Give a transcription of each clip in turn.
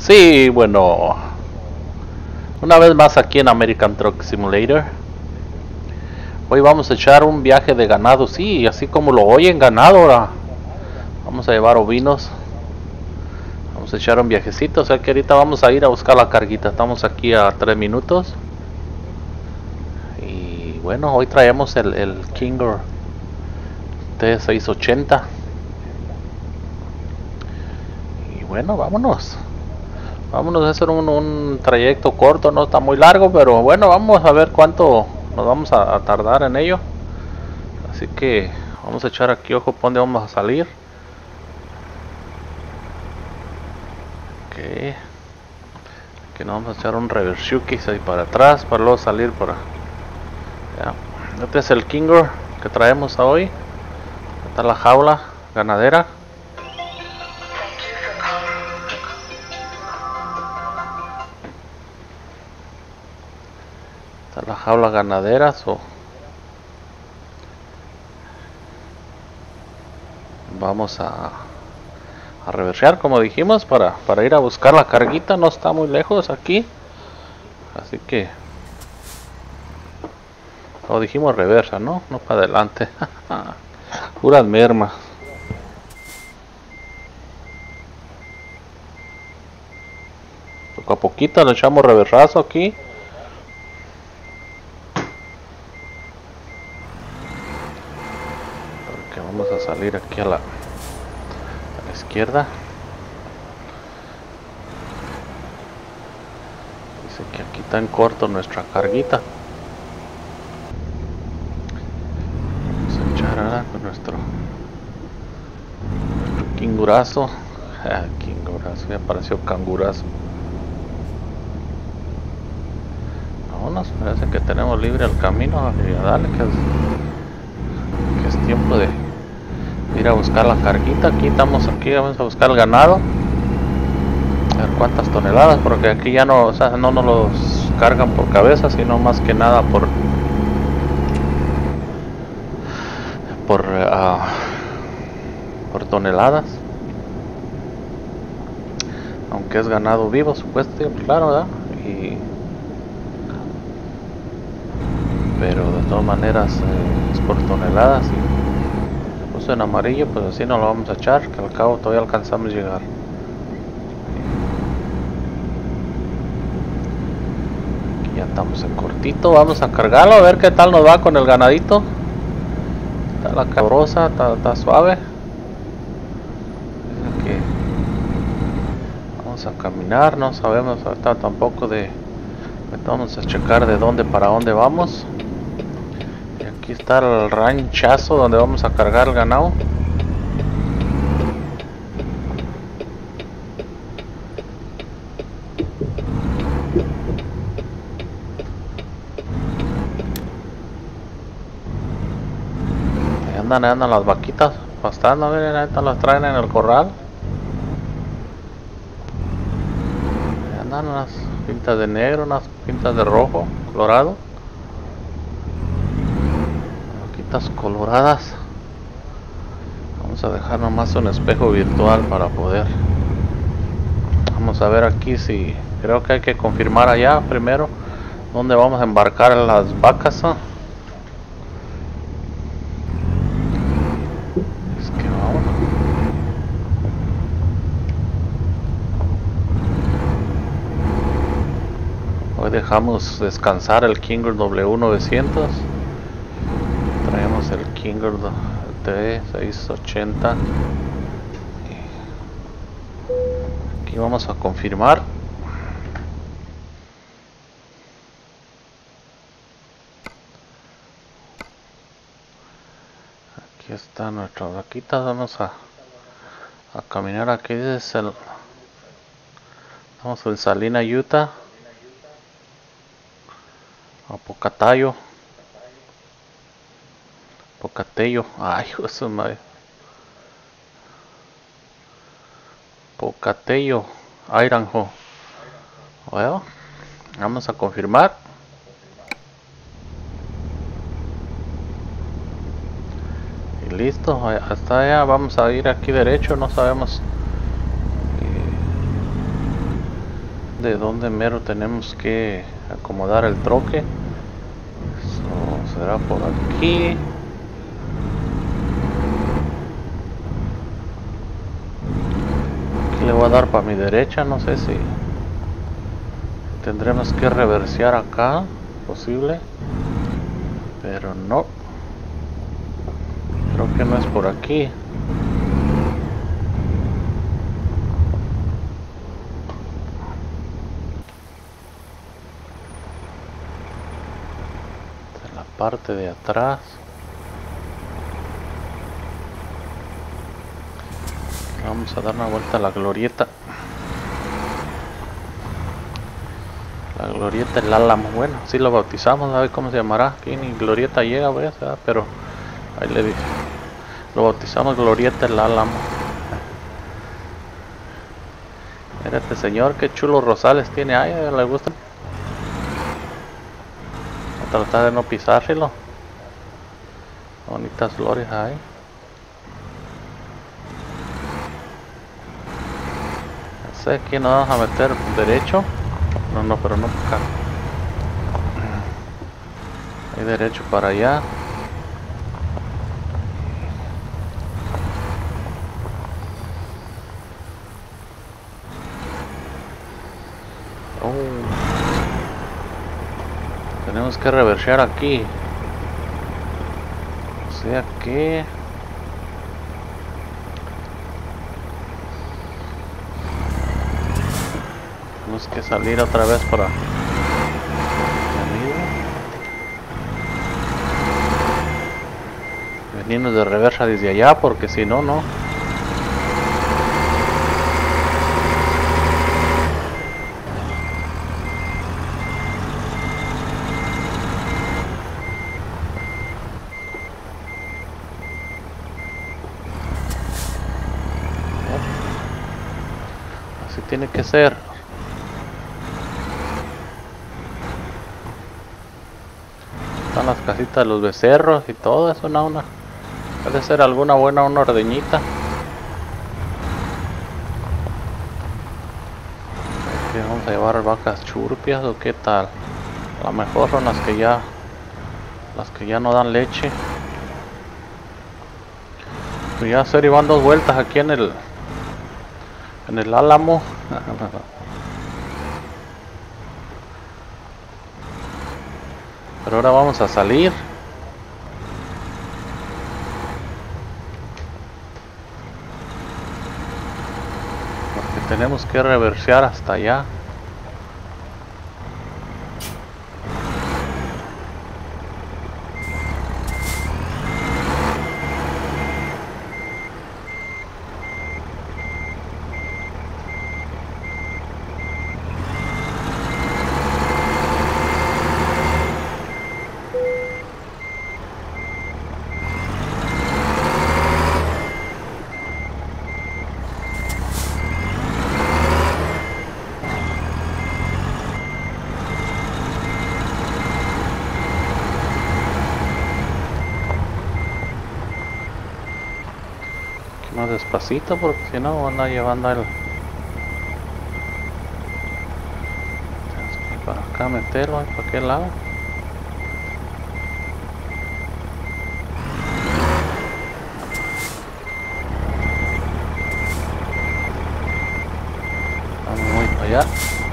Sí, bueno, una vez más aquí en American Truck Simulator. Hoy vamos a echar un viaje de ganado, sí, así como lo oyen, ganado ahora. Vamos a llevar ovinos. Vamos a echar un viajecito, o sea que ahorita vamos a ir a buscar la carguita. Estamos aquí a 3 minutos. Y bueno, hoy traemos el Kinger T680. Y bueno, vámonos. Vámonos a hacer un trayecto corto, no está muy largo, pero bueno, vamos a ver cuánto nos vamos a tardar en ello. Así que vamos a echar aquí ojo por dónde vamos a salir. Ok. Que nos vamos a echar un revershukis ahí para atrás para luego salir para... Ya. Este es el Kinger que traemos a hoy. Esta está la jaula ganadera. Esta es la jaula ganadera. Vamos a reversear como dijimos para ir a buscar la carguita. No está muy lejos aquí, así que como dijimos, reversa, no para adelante. Puras mermas. Poco a poquito le echamos reversazo aquí. Porque vamos a salir aquí a la izquierda. Dice que aquí está en corto nuestra carguita. Vamos a echar ahora con nuestro kingurazo. Kingurazo, ya apareció cangurazo. Vámonos, parece que tenemos libre el camino. Y a darle que es tiempo de ir a buscar la carguita. Aquí estamos, aquí vamos a buscar el ganado. A ver cuántas toneladas, porque aquí ya no, o sea, no nos los cargan por cabeza, sino más que nada por toneladas. Aunque es ganado vivo, supuestamente, claro, ¿verdad? Pero de todas maneras es por toneladas. Y puse en amarillo, pues así no lo vamos a echar, que al cabo todavía alcanzamos a llegar. Aquí ya estamos en cortito, vamos a cargarlo a ver qué tal nos va con el ganadito. Está la cabrosa, está suave. Que vamos a caminar, no sabemos hasta tampoco vamos a checar de dónde para dónde vamos. Y aquí está el ranchazo donde vamos a cargar el ganado. Ahí andan las vaquitas pastando, miren, ahí están, las traen en el corral. Ahí andan unas pintas de negro, unas pintas de rojo, colorado. Vaquitas coloradas. Vamos a dejar nomás un espejo virtual para poder. Vamos a ver aquí si... Creo que hay que confirmar allá primero dónde vamos a embarcar las vacas. Hoy dejamos descansar el Kinger W900. Traemos el Kinger T680. Aquí vamos a confirmar. Aquí está nuestra vaquita. Vamos a caminar aquí desde el... Estamos en Salina, Utah. A Pocatello. Ay, eso madre. Pocatello, Idaho. Bueno, vamos a confirmar. Y listo, hasta allá vamos a ir aquí derecho, no sabemos de dónde mero tenemos que acomodar el troque. Será por aquí. Aquí le voy a dar para mi derecha, no sé si tendremos que reversear acá, posible, pero no, creo que no es por aquí. En la parte de atrás. Vamos a dar una vuelta a la glorieta. La glorieta El Álamo. Bueno, así lo bautizamos, a ver cómo se llamará. Aquí ni glorieta llega, pues, pero ahí le dije. Lo bautizamos Glorieta El Álamo. Mira este señor, qué chulos rosales tiene ahí, le gustan. Voy a tratar de no pisárselo. Bonitas flores ahí. No sé, aquí nos vamos a meter derecho. No, pero no acá. Hay derecho para allá. Tenemos que reversear aquí. O sea que tenemos que salir otra vez para venirnos de reversa desde allá, porque si no, no. Así tiene que ser. Están las casitas de los becerros y todo eso, no, una. Puede ser alguna buena, una ordeñita. ¿Qué vamos a llevar? ¿Vacas churpias o qué tal? A lo mejor son las que ya no dan leche. Pues ya Seri van 2 vueltas aquí en el Álamo. Pero ahora vamos a salir. Porque tenemos que reversear hasta allá. Más despacito porque si no van a llevando el... Tenemos que ir para acá, meterlo, para aquel lado. Vamos muy para allá.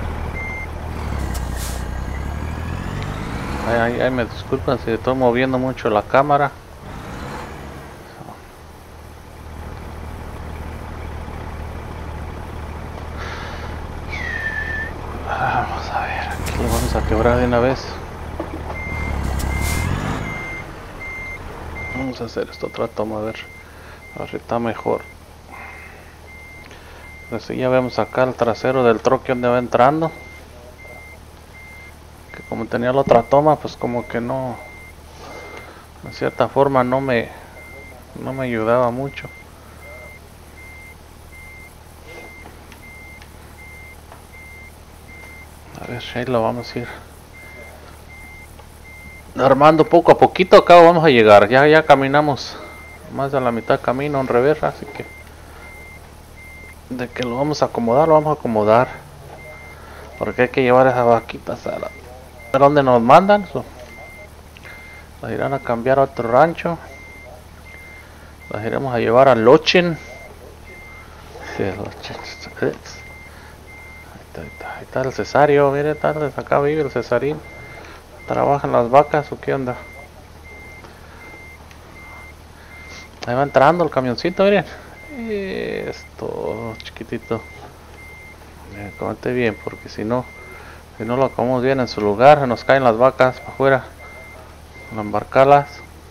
Ay, me disculpan si estoy moviendo mucho la cámara. Vamos a ver, aquí lo vamos a quebrar de una vez. Vamos a hacer esto, otra toma, a ver si está mejor. Así ya vemos acá el trasero del troque donde va entrando. Que como tenía la otra toma, pues como que no, de cierta forma no me ayudaba mucho. A ver, ahí lo vamos a ir armando poco a poquito. Acá vamos a llegar, ya caminamos más de la mitad camino en reversa, así que de que lo vamos a acomodar, lo vamos a acomodar. Porque hay que llevar esas vaquitas a donde nos mandan. Las irán a cambiar a otro rancho. Las iremos a llevar a Lochen. Ahí está el Cesario, mire, tarde, acá vive el Cesarín. ¿Trabajan las vacas o qué onda? Ahí va entrando el camioncito, miren. Esto, chiquitito. Comete bien, porque si no lo acomodamos bien en su lugar, nos caen las vacas para afuera. A embarcarlas.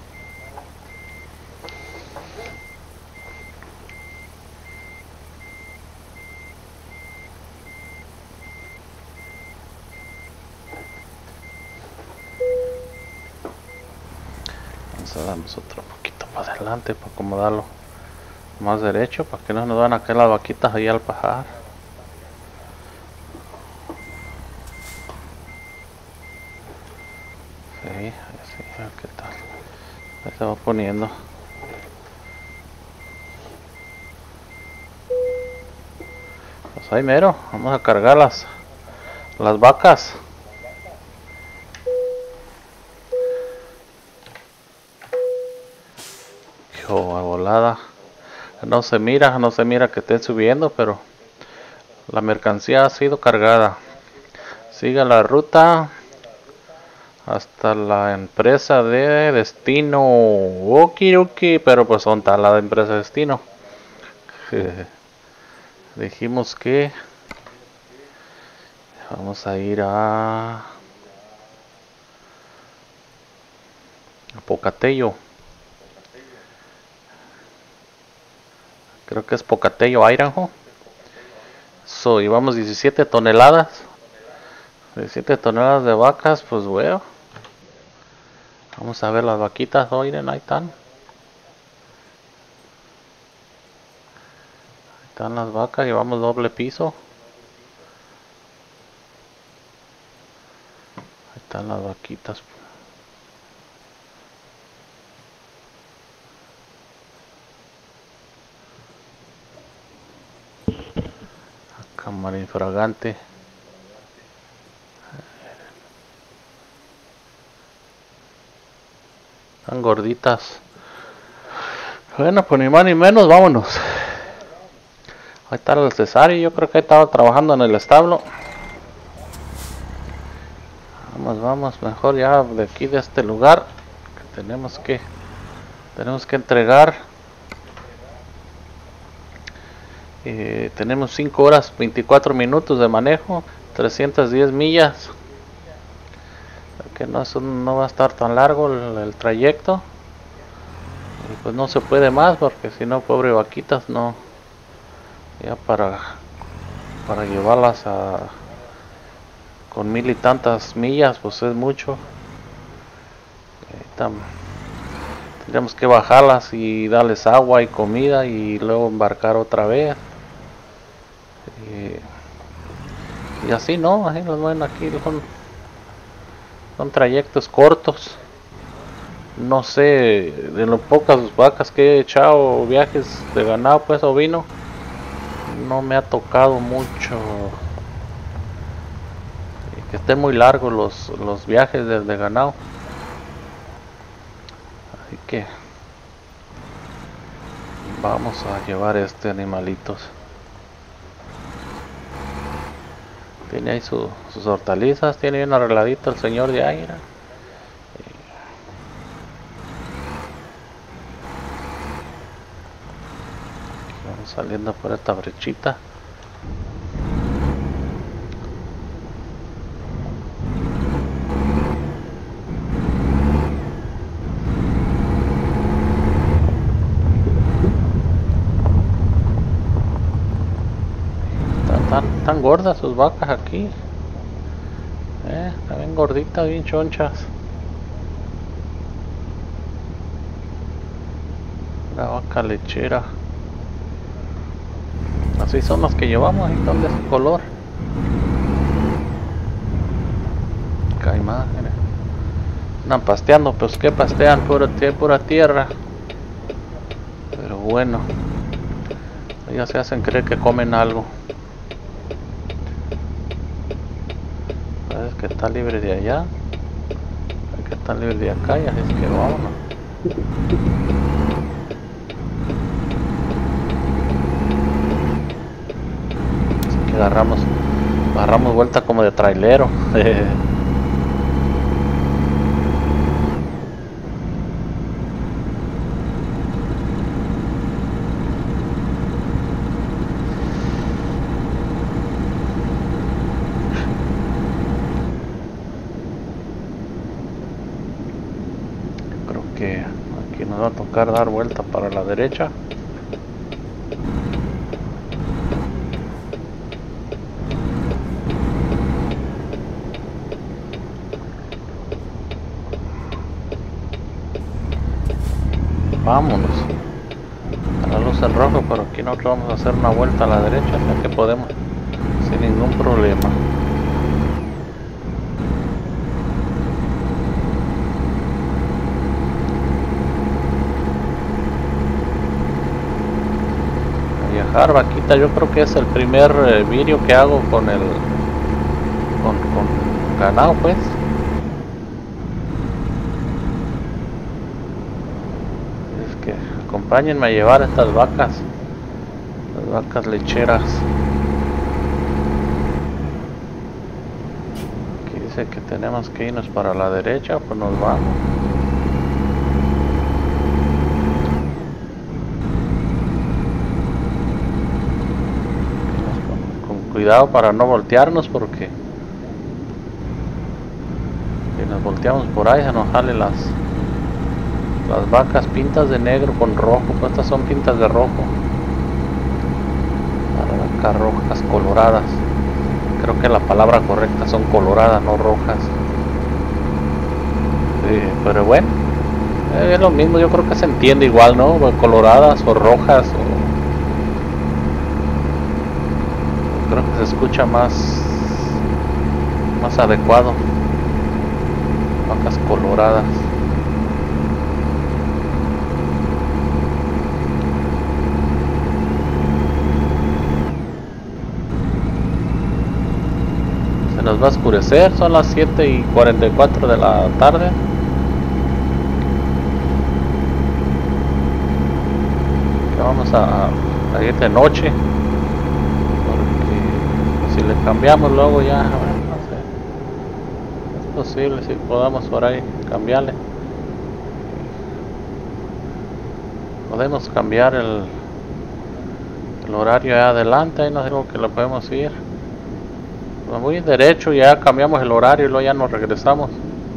Vamos a darnos otro poquito para adelante para acomodarlo más derecho, para que no nos van a caer las vaquitas ahí al pajar. Sí, así, a ver qué tal. Ahí se va poniendo. Pues ahí mero, vamos a cargar las vacas. Hijo, a volada. No se mira que estén subiendo, pero la mercancía ha sido cargada. Sigue la ruta hasta la empresa de destino. Okidoki, pero pues son tal la empresa de destino. Dijimos que vamos a ir a Pocatello. Creo que es Pocatello, Idaho. Llevamos 17 toneladas. 17 toneladas de vacas, pues bueno. Vamos a ver las vaquitas, oigan, ahí están. Ahí están las vacas, llevamos doble piso. Ahí están las vaquitas. Cámara infragante. Están gorditas. Bueno, pues ni más ni menos, vámonos. Ahí está el Cesario, yo creo que estaba trabajando en el establo. Vamos, mejor ya de aquí de este lugar. Que tenemos que entregar. Tenemos 5 horas 24 minutos de manejo, 310 millas. Que no va a estar tan largo el trayecto. Y pues no se puede más, porque si no, pobre vaquitas, no. Ya para llevarlas con 1000 y tantas millas, pues es mucho. Tendríamos que bajarlas y darles agua y comida y luego embarcar otra vez. Y así no, así los ven aquí, son trayectos cortos. No sé, de las pocas vacas que he echado viajes de ganado, pues ovino, no me ha tocado mucho que estén muy largos los viajes de ganado. Así que vamos a llevar este animalitos. Tiene ahí sus hortalizas, tiene bien arregladito el señor de ahí. Vamos saliendo por esta brechita. Están gordas sus vacas aquí. Están bien gorditas, bien chonchas. La vaca lechera. Así son las que llevamos, ahí están de ese color. Caimán, mire. Andan pasteando, pues que pastean, pura tierra. Pero bueno, ellas se hacen creer que comen algo. que está libre de allá, el que está libre de acá, y así es que vámonos. Así que agarramos vuelta como de trailero. Que aquí nos va a tocar dar vuelta para la derecha. Vámonos a la luz en rojo, pero aquí nosotros vamos a hacer una vuelta a la derecha, ya que podemos sin ningún problema. Vaquita, yo creo que es el primer vídeo que hago con ganado, pues. Es que acompáñenme a llevar estas vacas, las vacas lecheras. Aquí dice que tenemos que irnos para la derecha, pues nos vamos. Cuidado para no voltearnos, porque si nos volteamos por ahí se nos jale las vacas pintas de negro con rojo, pues estas son pintas de rojo. Las vacas rojas coloradas, creo que la palabra correcta son coloradas, no rojas. Sí, pero bueno, es lo mismo, yo creo que se entiende igual, ¿no? Coloradas o rojas, creo que se escucha más adecuado. Vacas coloradas. Se nos va a oscurecer, son las 7:44 de la tarde. Ya vamos a ir de noche. Si le cambiamos luego ya, bueno, no sé, es posible si podamos por ahí cambiarle. Podemos cambiar el horario allá adelante, ahí nos digo que lo podemos ir. Nos voy derecho, ya cambiamos el horario y luego ya nos regresamos.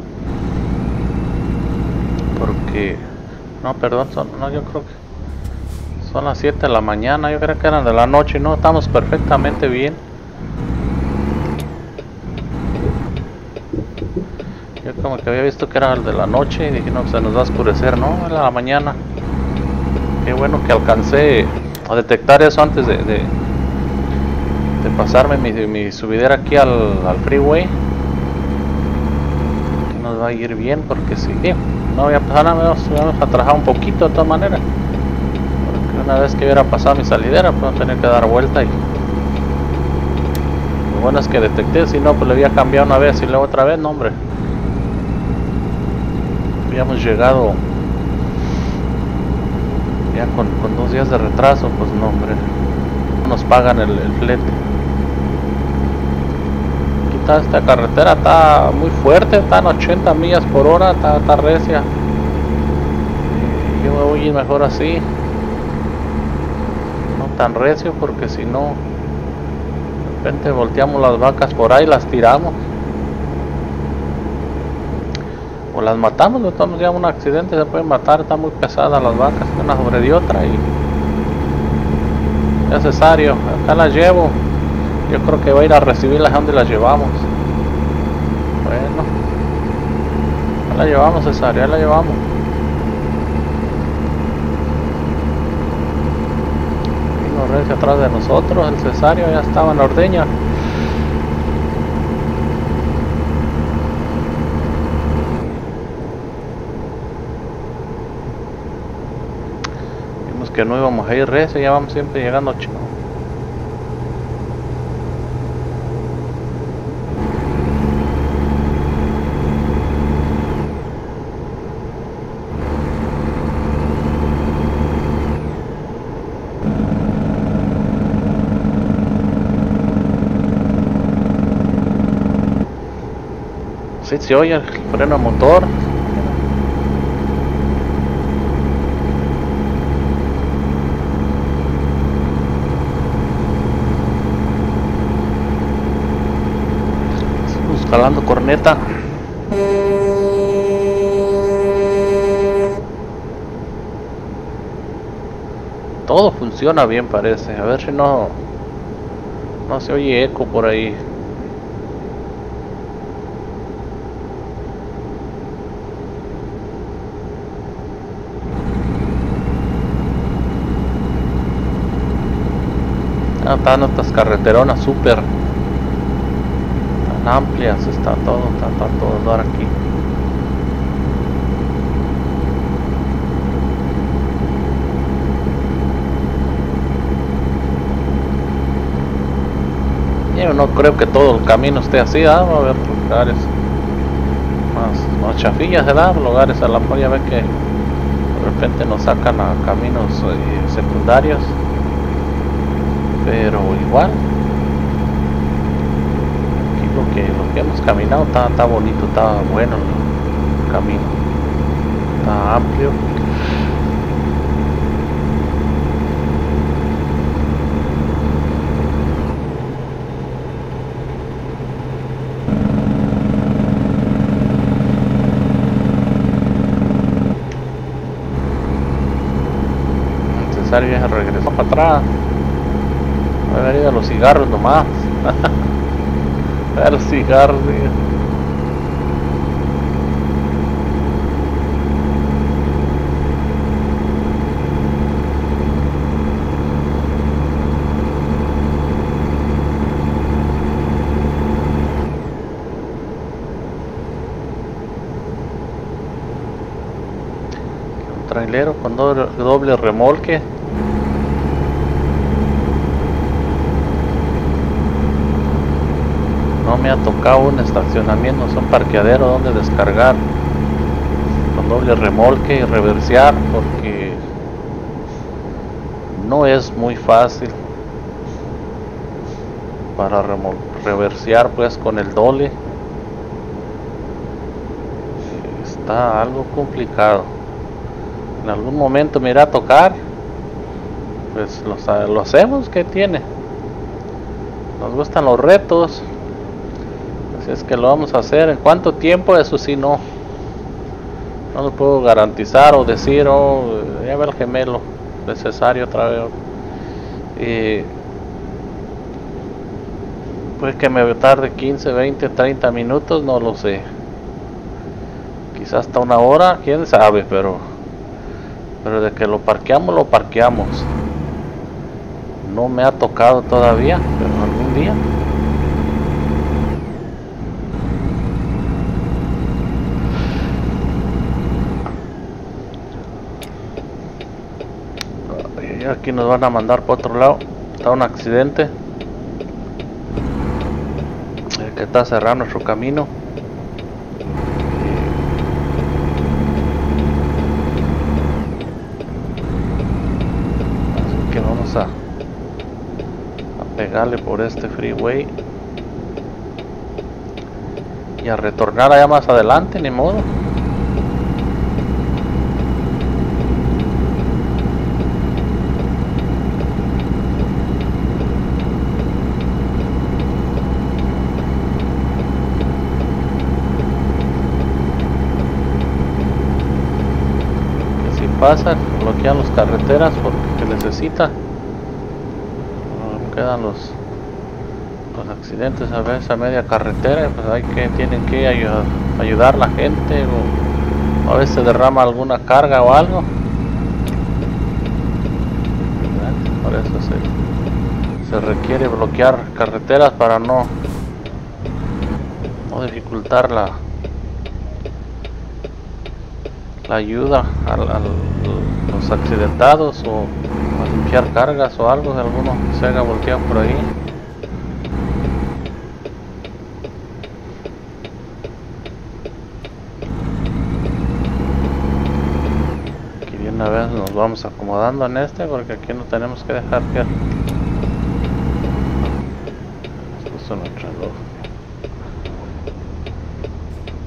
Porque, no, perdón, no, yo creo que son las 7 de la mañana, yo creo que eran de la noche, no, estamos perfectamente bien. Yo como que había visto que era el de la noche y dije, no, se nos va a oscurecer, no, era la mañana. Qué bueno que alcancé a detectar eso antes de pasarme mi subidera aquí al freeway. Aquí nos va a ir bien, porque si no voy a pasar nada, vamos a trabajar un poquito de todas maneras. Porque una vez que hubiera pasado mi salidera, pues tener que dar vuelta. Y lo bueno es que detecté, si no, pues le había cambiado una vez y luego otra vez, no, hombre. Habíamos llegado ya con 2 días de retraso, pues no, hombre, no nos pagan el flete. Aquí está, esta carretera está muy fuerte, están 80 millas por hora, está recia. Yo me voy a ir mejor así, no tan recio, porque si no, de repente volteamos las vacas por ahí, las tiramos. O las matamos, no estamos ya en un accidente, se pueden matar, están muy pesadas las vacas, una sobre de otra y es necesario. Acá las llevo, yo creo que voy a ir a recibirlas donde las llevamos. Bueno, ya la llevamos, Cesario, ya la llevamos. Vino recio atrás de nosotros, el Cesario ya estaba en la ordeña. Que no íbamos a ir recio, ya vamos siempre llegando chico. Sí, se oye el freno motor. Estamos jalando corneta. Todo funciona bien, parece. A ver si no se oye eco por ahí. Están estas carreteronas súper tan amplias, está todo dar aquí. Yo no creo que todo el camino esté así, va a haber lugares más chafillas, ¿verdad? Lugares a la mejor ya ve que de repente nos sacan a caminos secundarios. Pero igual aquí lo que hemos caminado está bonito, está bueno el camino, está amplio. Necesario ya regresó para atrás. Voy a venir a los cigarros nomás. A los cigarros, tío. Un trailero con doble remolque. No me ha tocado un estacionamiento, un parqueadero donde descargar con doble remolque y reversear, porque no es muy fácil para reversear pues con el doble. Está algo complicado. En algún momento me irá a tocar, pues lo hacemos. ¿Qué tiene? Nos gustan los retos. Es que lo vamos a hacer. ¿En cuánto tiempo? Eso sí no lo puedo garantizar o decir. Ya ve el gemelo necesario otra vez. Pues que me tarde 15, 20, 30 minutos, no lo sé. Quizás hasta una hora, quién sabe, pero de que lo parqueamos. No me ha tocado todavía, pero algún día. Aquí nos van a mandar para otro lado. Está un accidente. El que está cerrando nuestro camino. Así que vamos a pegarle por este freeway y a retornar allá más adelante, ni modo. Pasan, bloquean las carreteras porque necesita. Quedan los accidentes a veces a media carretera, pues tienen que ayudar a la gente, o a veces derrama alguna carga o algo. Por eso se requiere bloquear carreteras para no dificultar la ayuda a los accidentados, o a limpiar cargas o algo, si alguno se haga volteado por ahí. Aquí de una vez nos vamos acomodando en porque aquí no tenemos que dejar que nos puso nuestro reloj.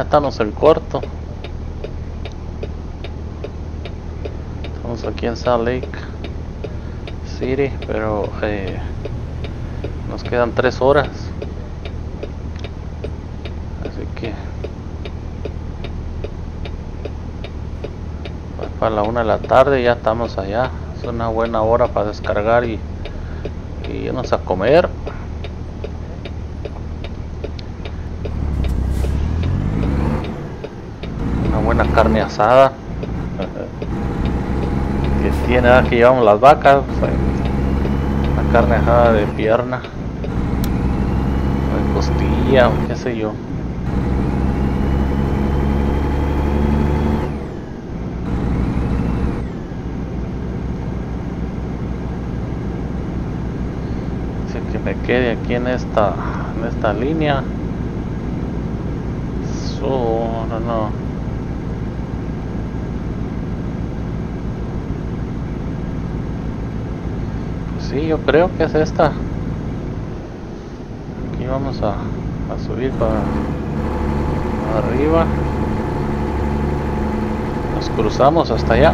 estamos en corto. Estamos aquí en Salt Lake City, pero nos quedan 3 horas. Así que pues para la 1 de la tarde ya estamos allá. Es una buena hora para descargar y irnos a comer. Una buena carne asada que tiene, que llevamos las vacas, una carne asada de pierna, de costilla, o qué sé yo. Así que me quede aquí en esta línea. No. Sí, yo creo que es esta. Aquí vamos a subir para arriba. Nos cruzamos hasta allá.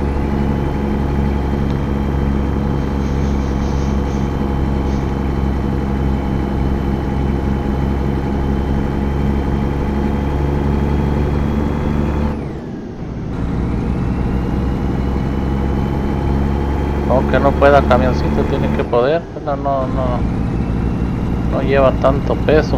Aunque no pueda camioncito, tiene que poder, pero no lleva tanto peso.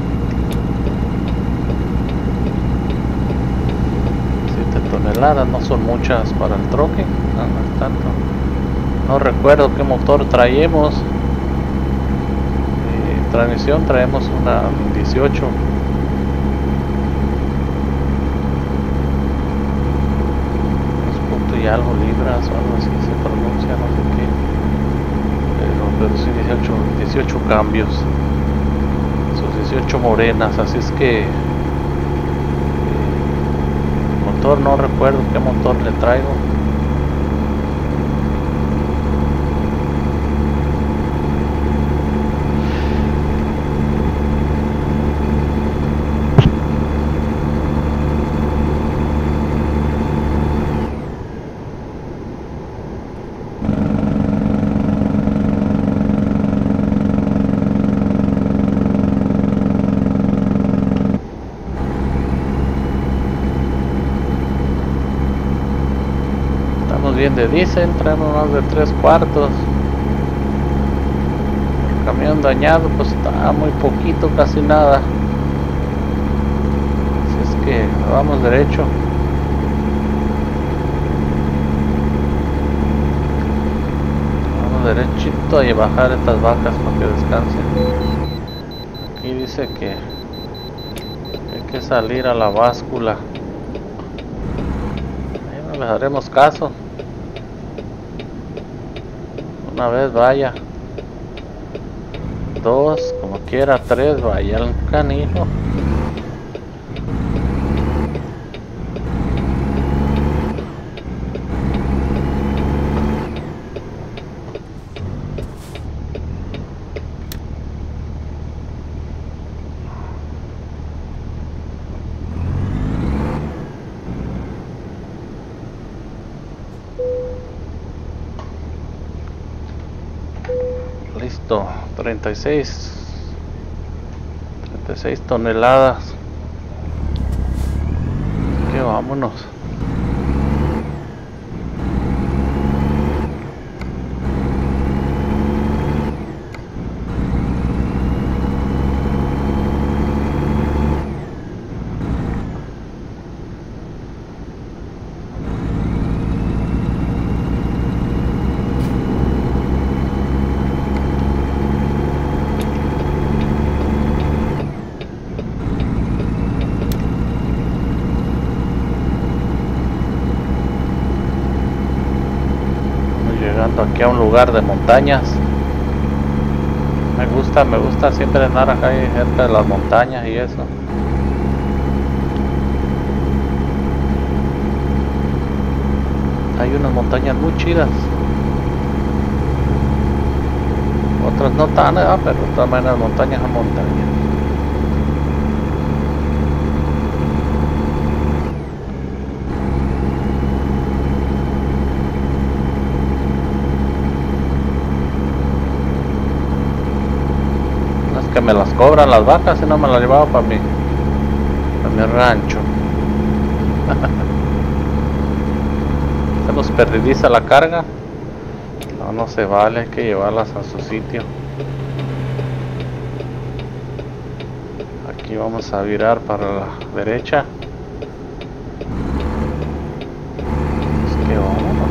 7 toneladas, no son muchas para el troque, no es tanto. No recuerdo qué motor traemos. Transmisión traemos una 18. Y algo libras o algo así se pronuncia, no sé qué, pero sí 18 cambios, sus 18 morenas, así es que motor no recuerdo qué motor le traigo. Bien de diésel, traemos más de 3/4. El camión dañado pues está muy poquito, casi nada, así es que vamos derecho. Vamos derechito y bajar estas vacas para que descansen. Aquí dice que hay que salir a la báscula. Ahí no les haremos caso. Una vez vaya, 2, como quiera, 3, vaya el canijo. Listo, 36 toneladas. Así que vámonos. Aquí a un lugar de montañas. Me gusta siempre andar acá ahí cerca de las montañas y eso. Hay unas montañas muy chidas, otras no tan, pero de todas maneras montañas a montañas. me las cobran las vacas, si no me las llevaba para mi rancho. Se nos perdidiza la carga. No se vale, hay que llevarlas a su sitio. Aquí vamos a virar para la derecha. Es que vámonos.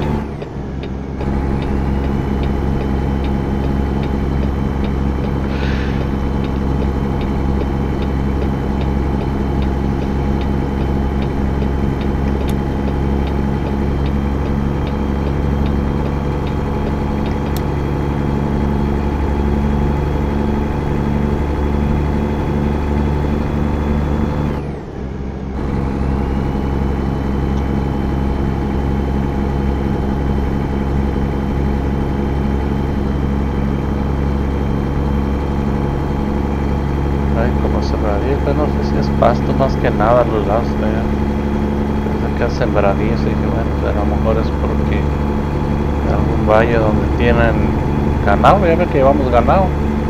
No sé si es pasto más que nada los lados de allá. Desde que hacen sembradíos y dije, bueno, pues a lo mejor es porque en algún valle donde tienen ganado, ya ve que llevamos ganado,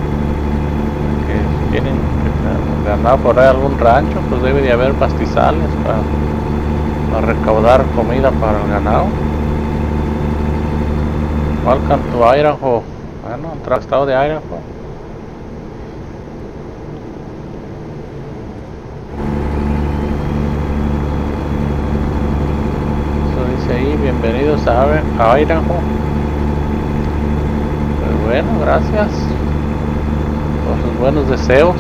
que tienen ganado por ahí algún rancho, pues debe de haber pastizales para recaudar comida para el ganado. Welcome to Idaho. Bueno, entre el estado de Idaho. Ahí, bienvenidos a Idaho. Pues bueno, gracias por sus buenos deseos.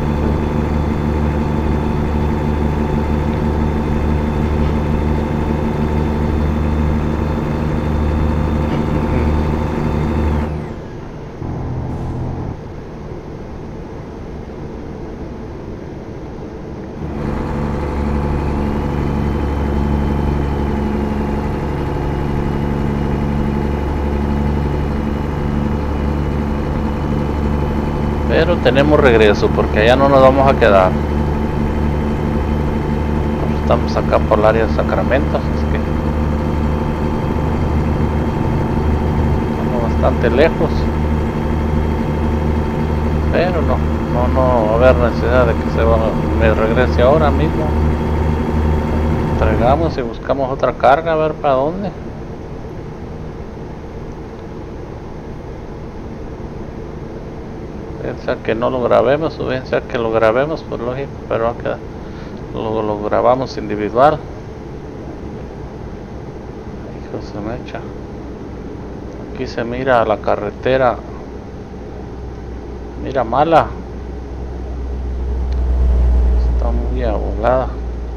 Pero tenemos regreso porque allá no nos vamos a quedar. Estamos acá por el área de Sacramento, así que estamos bastante lejos. Pero no va a haber necesidad de que me regrese ahora mismo. Entregamos y buscamos otra carga a ver para dónde. Sea que no lo grabemos, o bien sea que lo grabemos, pues lógico, pero acá lo grabamos individual. Hijo, se me echa. Aquí se mira la carretera, mira mala, está muy abolada.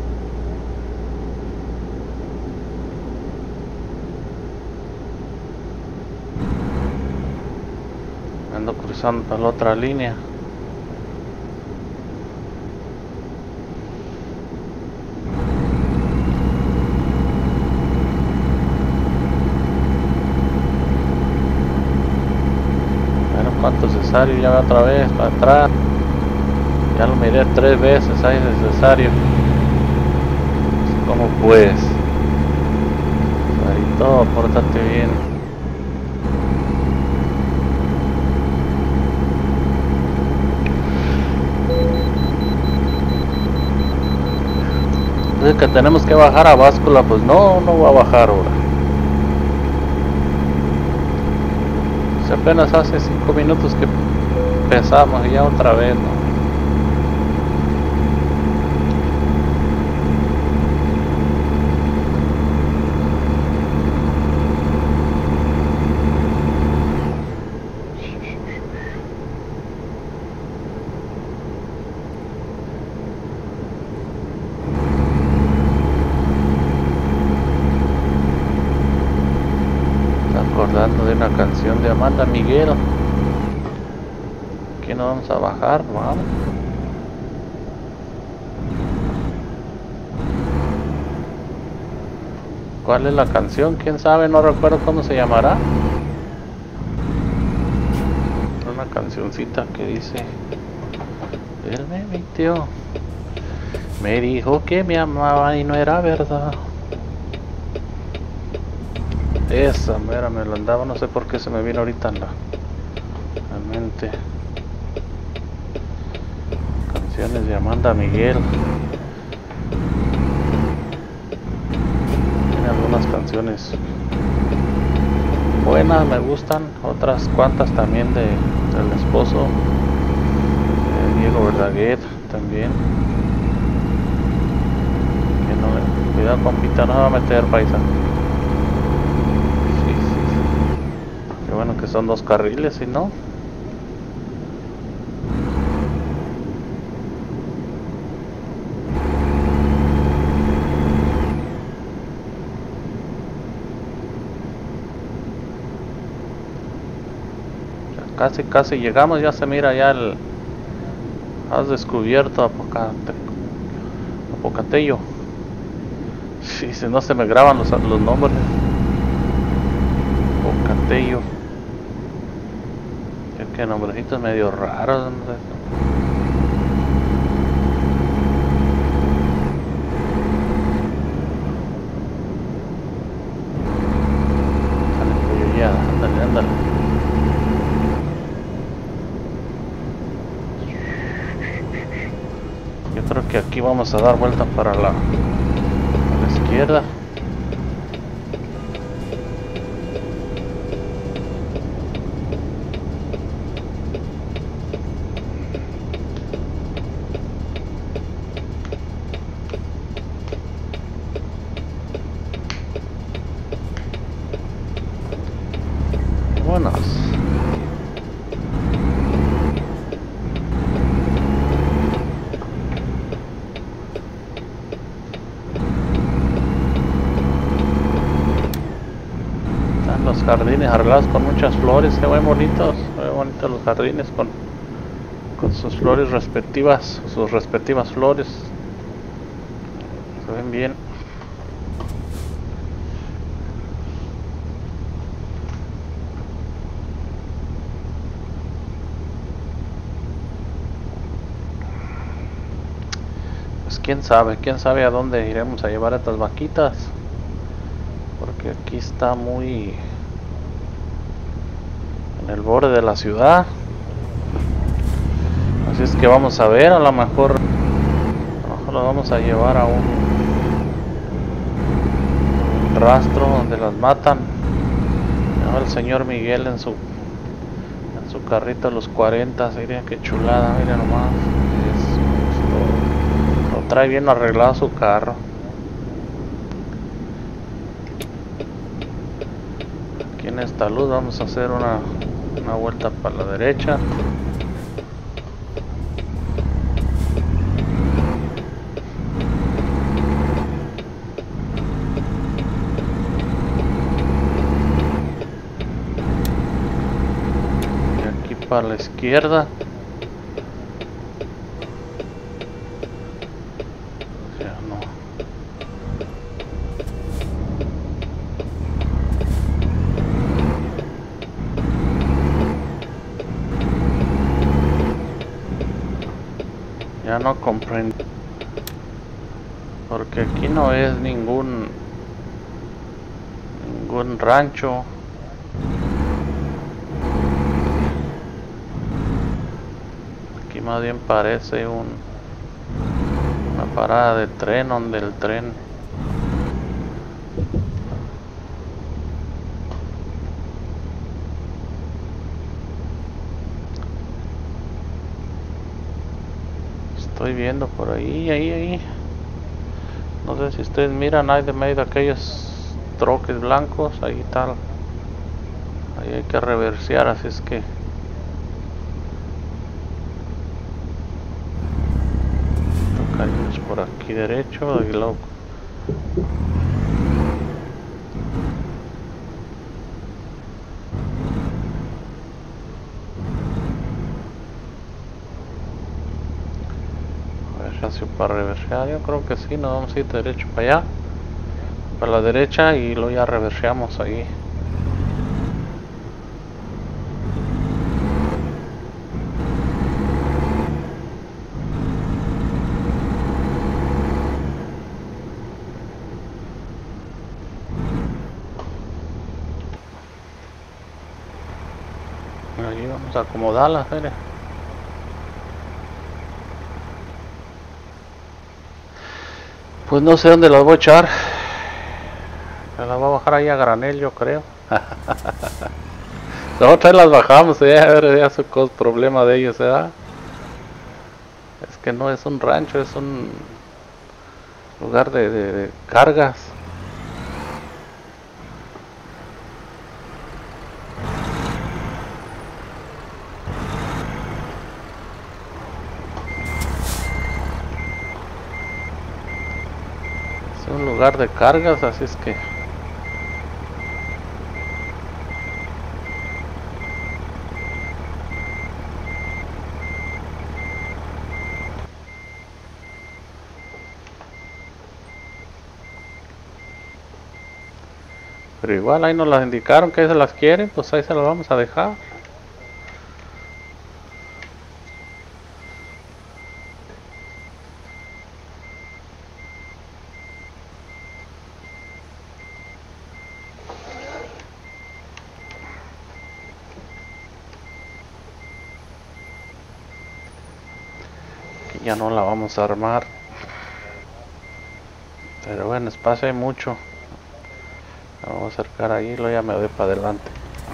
Ando cruzando para la otra línea. Bueno, cuánto cesario, ya va otra vez para atrás. Ya lo miré 3 veces ahí de cesario. ¿Cómo pues? Sarito, pórtate bien. Dice que tenemos que bajar a báscula, pues no va a bajar ahora. Si apenas hace 5 minutos que empezamos y ya otra vez, ¿no? Acordando de una canción de Amanda Miguel. Aquí no vamos a bajar, vamos. ¿Cuál es la canción? ¿Quién sabe? No recuerdo cómo se llamará. Una cancioncita que dice: él me mintió, me dijo que me amaba y no era verdad. Esa mera me lo andaba, no sé por qué se me vino ahorita en la mente. Canciones de Amanda Miguel. Tiene algunas canciones buenas, me gustan. Otras cuantas también del esposo Diego Verdaguer también. Que no le, cuidado compita, no va a meter paisa. Sí, sí, sí. Qué bueno que son 2 carriles, si no. Casi llegamos, ya se mira ya el... Has descubierto Apocatello. Sí, si no se me graban los nombres. Apocatello. Qué nombrecitos medio raros. No sé. Sale ya, ándale. Yo creo que aquí vamos a dar vuelta para la izquierda. Buenas. Los jardines arreglados con muchas flores, se ven bonitos los jardines con sus flores respectivas, sus respectivas flores, se ven bien. Pues quién sabe a dónde iremos a llevar a estas vaquitas, porque aquí está muy en el borde de la ciudad, así es que vamos a ver, a lo mejor lo vamos a llevar a un rastro donde las matan. El señor Miguel en su carrito a los 40, miren qué chulada, miren nomás, lo trae bien arreglado su carro. Aquí en esta luz vamos a hacer una vuelta para la derecha. Y aquí para la izquierda. Ya no. Ya no comprendo, porque aquí no es ningún rancho. Aquí más bien parece una parada de tren, donde el tren estoy viendo por ahí. No sé si ustedes miran, hay de medio de aquellos troques blancos, ahí tal. Ahí hay que reversear, así es que toca irnos por aquí derecho y luego para reversear. Yo creo que sí, nos vamos a ir derecho para allá, para la derecha, y luego ya reverseamos ahí. Ahí vamos a acomodarla, mire. Pues no sé dónde las voy a echar. Me las voy a bajar ahí a granel, yo creo. La otra vez las bajamos, a ver, ya es problema de ellos, ¿verdad? Es que no es un rancho, es un lugar de cargas. Es un lugar de cargas, así es que... Pero igual ahí nos las indicaron que ahí se las quieren, pues ahí se las vamos a dejar. Aquí ya no la vamos a armar. Pero bueno, espacio hay mucho. Vamos a acercar ahí, lo ya me voy para adelante.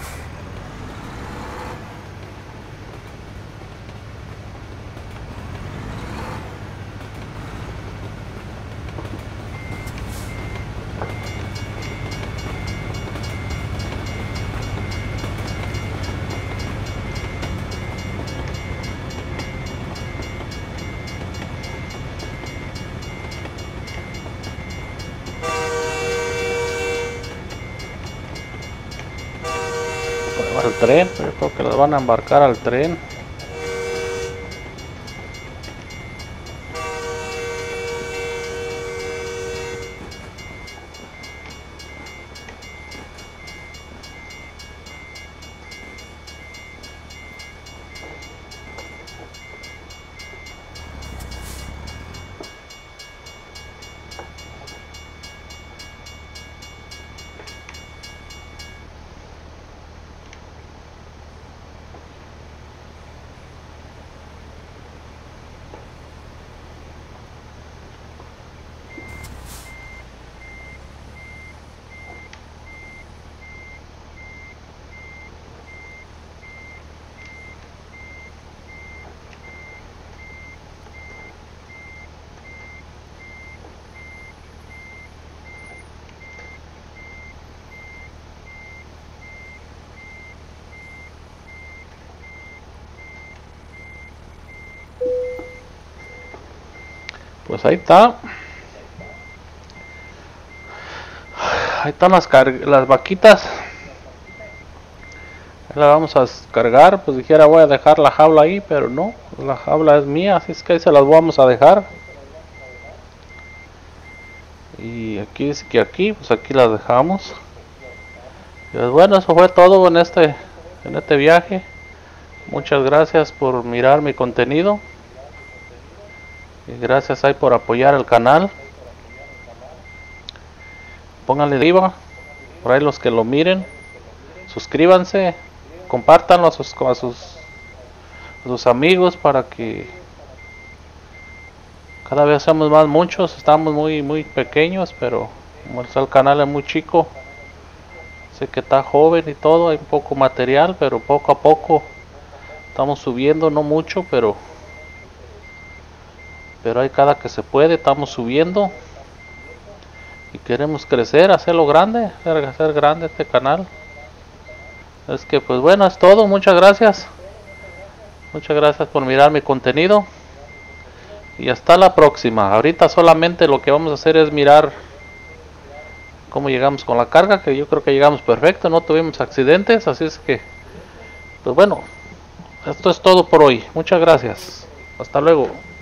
Al tren, yo creo que los van a embarcar al tren. Pues ahí está. Ahí están las vaquitas. Ahí la vamos a cargar. Pues dijera voy a dejar la jaula ahí, pero no, la jaula es mía, así es que ahí se las vamos a dejar. Y aquí dice que aquí, pues aquí las dejamos. Y pues bueno, eso fue todo en este viaje. Muchas gracias por mirar mi contenido. Y gracias ahí por apoyar el canal. Pónganle arriba, por ahí los que lo miren. Suscríbanse, compártanlo a sus amigos para que cada vez seamos más muchos. Estamos muy pequeños, pero como el canal es muy chico, sé que está joven y todo, hay poco material, pero poco a poco estamos subiendo, no mucho, pero hay cada que se puede, estamos subiendo y queremos crecer, hacerlo grande, hacer grande este canal. Es que pues bueno, es todo, muchas gracias por mirar mi contenido y hasta la próxima. Ahorita solamente lo que vamos a hacer es mirar cómo llegamos con la carga, que yo creo que llegamos perfecto, no tuvimos accidentes, así es que pues bueno, esto es todo por hoy. Muchas gracias, hasta luego.